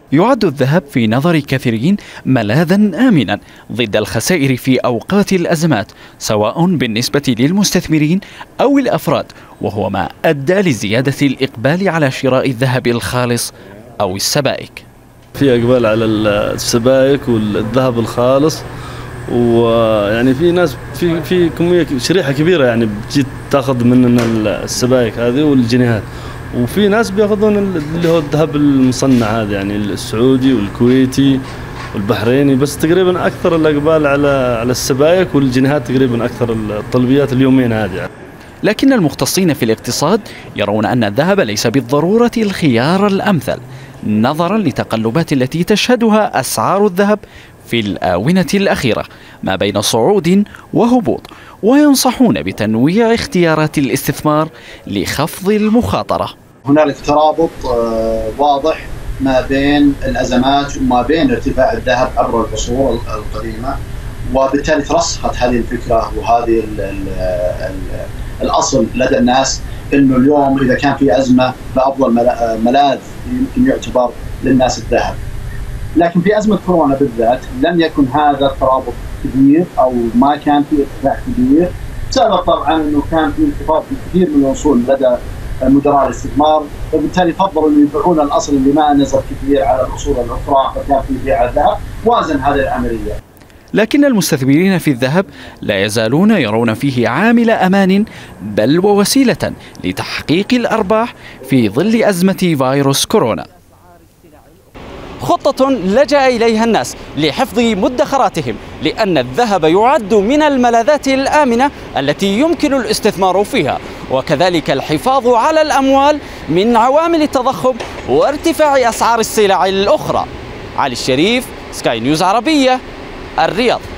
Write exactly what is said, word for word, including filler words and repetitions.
يعد الذهب في نظر كثيرين ملاذا آمنا ضد الخسائر في أوقات الأزمات، سواء بالنسبة للمستثمرين أو الأفراد، وهو ما أدى لزيادة الإقبال على شراء الذهب الخالص أو السبائك. في إقبال على السبائك والذهب الخالص، ويعني في ناس في في كمية شريحة كبيرة يعني بتجي تاخذ مننا السبائك هذه والجنيهات، وفي ناس بياخذون اللي هو الذهب المصنع هذا يعني السعودي والكويتي والبحريني، بس تقريبا اكثر الاقبال على على السبائك والجنيهات، تقريبا اكثر الطلبيات اليومين هذه. لكن المختصين في الاقتصاد يرون أن الذهب ليس بالضرورة الخيار الأمثل نظرا لتقلبات التي تشهدها أسعار الذهب في الآونة الأخيرة ما بين صعود وهبوط، وينصحون بتنويع اختيارات الاستثمار لخفض المخاطرة. هنالك ترابط واضح ما بين الأزمات وما بين ارتفاع الذهب عبر العصور القديمة، وبالتالي ترسخت هذه الفكرة وهذه ال ال ال الأصل لدى الناس أنه اليوم إذا كان في أزمة فأفضل ملاذ يمكن يعتبر للناس الذهب. لكن في أزمة كورونا بالذات لم يكن هذا الترابط كبير أو ما كان في ارتفاع كبير، بسبب طبعا أنه كان في انخفاض في كثير من الأصول لدى مدراء الاستثمار، وبالتالي فضلوا أن يبيعون الأصل اللي ما نزل كثير على الأصول الأخرى، فكان في بيع الذهب وازن هذه العملية. لكن المستثمرين في الذهب لا يزالون يرون فيه عامل أمان، بل ووسيلة لتحقيق الأرباح في ظل أزمة فيروس كورونا. خطة لجأ إليها الناس لحفظ مدخراتهم، لأن الذهب يعد من الملاذات الآمنة التي يمكن الاستثمار فيها، وكذلك الحفاظ على الأموال من عوامل التضخم وارتفاع أسعار السلع الأخرى. علي الشريف، سكاي نيوز عربية، الرياض.